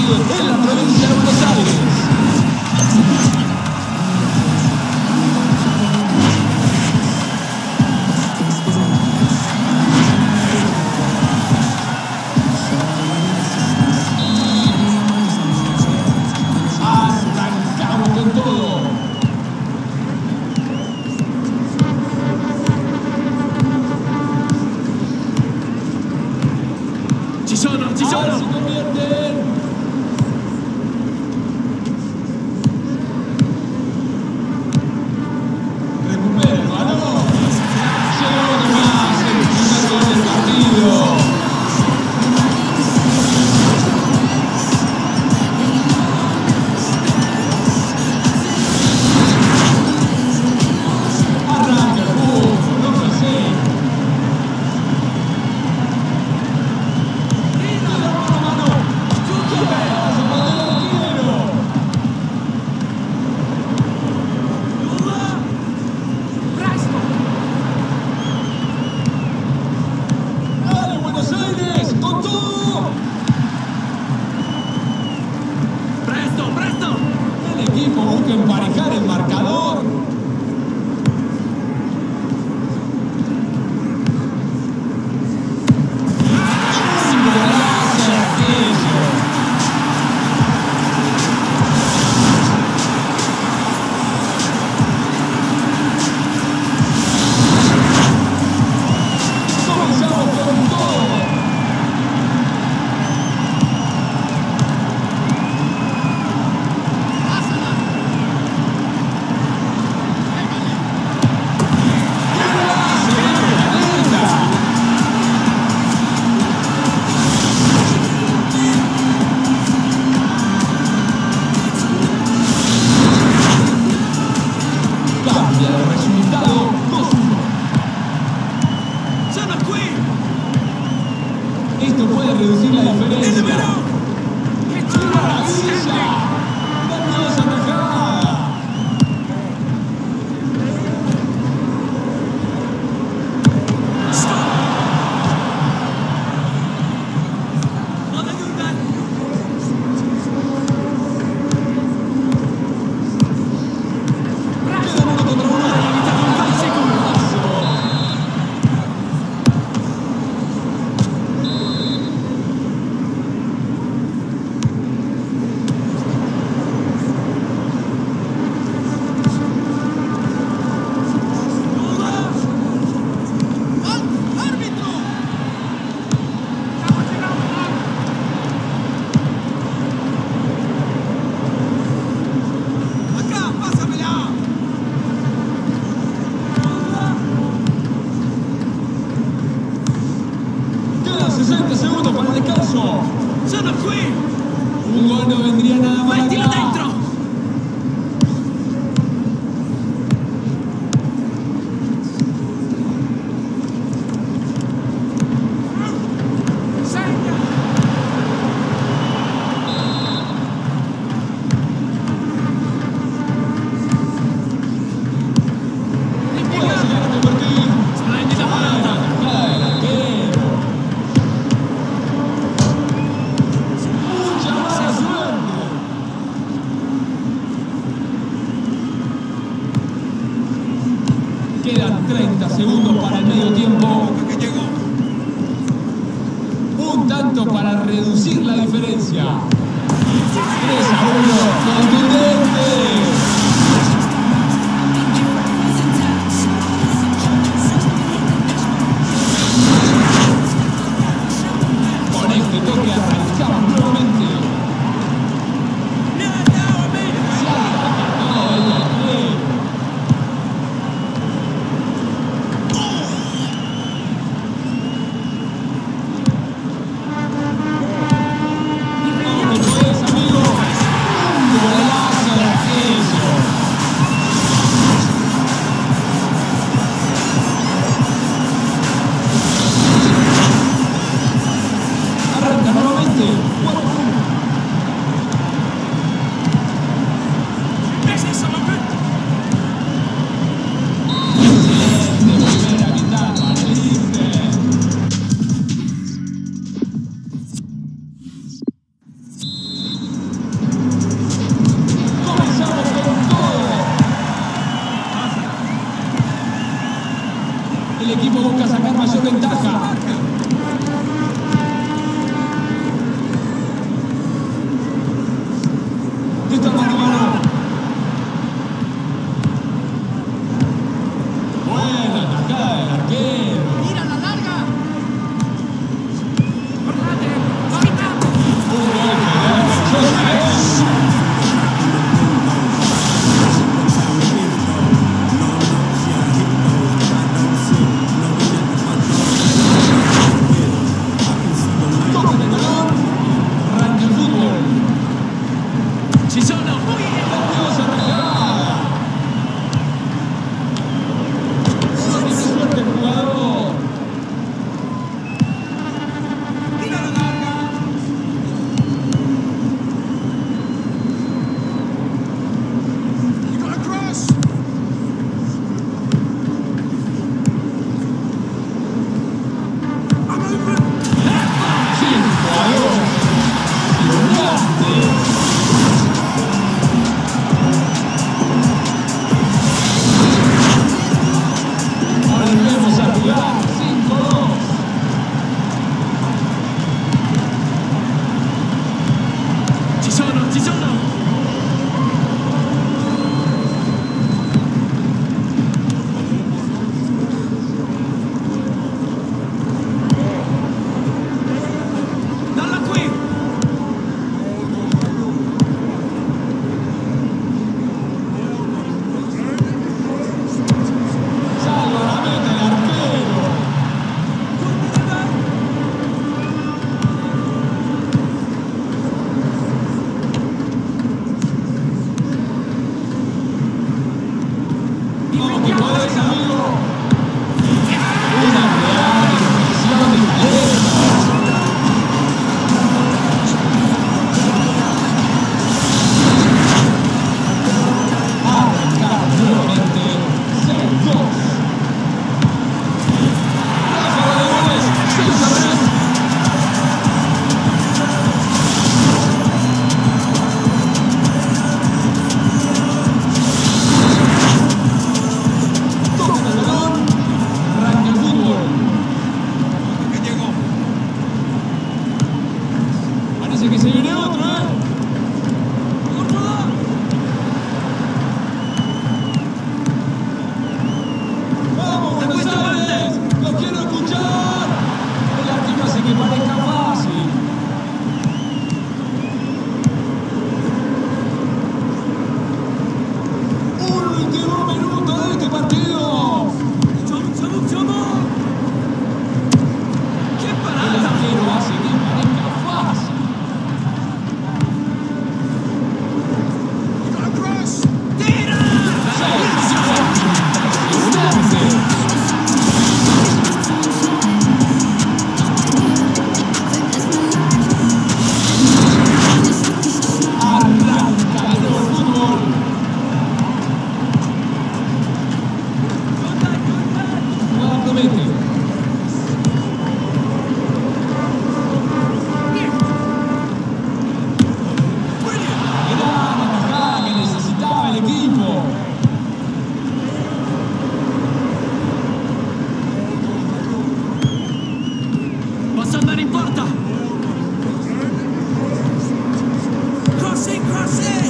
en la provincia de Buenos Aires. Arrancamos con todo. Chisono, Chisono. Ahora se convierten. Recupera el balón. Llegó nomás el primer gol del partido. Arranca el fútbol, no fue así. ¡Dale, Buenos Aires! ¡Con todo! Presto, presto. El equipo busca emparejar el marcador. ¡Un golazo aquello! Comenzamos con todo. Cambia el resultado 2-1. Sono qui. Esto puede reducir la diferencia. Che ¡Qué maravilla! ¡Nerviosa rajada! Non aiutan. Quedan uno contra uno. Arbitro. Acá, pásamela. Quedan 60 segundos para el descanso. Sono qui. Un gol no vendría nada mal Mettila acá. dentro. Segna. Puede llegar a convertir. Splendida parata. Acá el arquero. Mucha mala suerte. Quedan 30 segundos para el medio tiempo. Un tanto para reducir la diferencia. 3-1. Contundente. Con este toque arrancamos nuevamente. Se arranca todo el arquero. ¡Vamos, pues, amigo! equipo busca sacar mayor ventaja. Esto es mano a mano. Buena tajada del arquero. ¡Mira la larga! ¡Guardate! Un golpe de José. Toca de balón. Arranca el fútbol. ¡Ci sono! Muy bien! Dios, arrancada. No tiene suerte el jugador. ¡Mira la larga! You got a cross! I'm open! 5-2. Gigante. Volvemos a jugar 5-2. ¡Ci sono! ¡Ci sono! ¡Dalla qui! Salva la meta el arquero. Vamos que podés, amigo. Una real expresión de talento. Arrancar nuevamente 6-2. Ráfaga de goles, 6-3. Toca el balón. Arranca el fútbol. ¡Que llegó! Parece que se viene otro, ¿eh? ¡Córdoba! ¡Vamos, Buenos Aires! ¡Lo quiero escuchar! El arquero hace que parezca fácil. Último minuto de este partido. ¡Chamo! ¡Qué El parada! arquero hace que parezca fácil. You got a cross! ¡Tira! 6-4. Impresionante. Arranca el fútbol. Jugada promete. Era la tajada que necesitaba el equipo. ¡Vas a andare in porta! ¡Crossing!